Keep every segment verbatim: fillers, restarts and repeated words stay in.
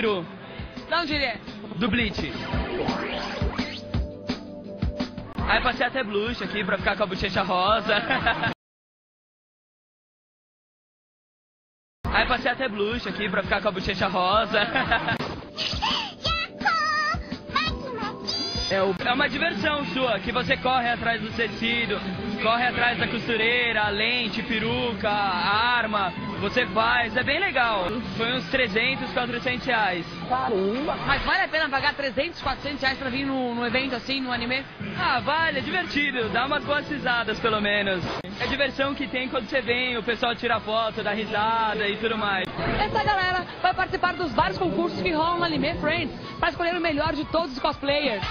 peru. De onde ele é? Do Bleach. Aí passei até blush aqui pra ficar com a bochecha rosa. Aí passei até blush aqui pra ficar com a bochecha rosa. É, o... é uma diversão sua, que você corre atrás do tecido, corre atrás da costureira, lente, peruca, arma, você faz, é bem legal. Foi uns trezentos, quatrocentos reais. Caramba! Mas vale a pena pagar trezentos, quatrocentos reais pra vir num, num evento assim, no anime? Ah, vale, é divertido, dá umas boas risadas pelo menos. É a diversão que tem quando você vem, o pessoal tira foto, dá risada e tudo mais. Essa galera vai participar dos vários concursos que rolam no Anime Friends, pra escolher o melhor de todos os cosplayers.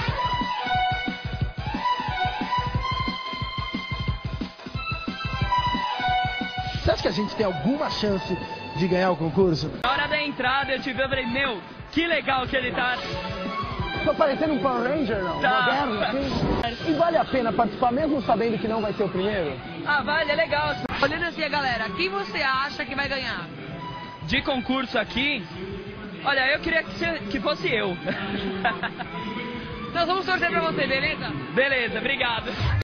Você acha que a gente tem alguma chance de ganhar o concurso? Na hora da entrada eu te vi e falei, meu, que legal que ele tá. Tô parecendo um Power Ranger, não? Tá. Moderno, assim. E vale a pena participar mesmo sabendo que não vai ser o primeiro? Ah, vale, é legal. Olhando assim, galera, quem você acha que vai ganhar? De concurso aqui, olha, eu queria que, você, que fosse eu. Nós vamos torcer pra você, beleza? Beleza, obrigado.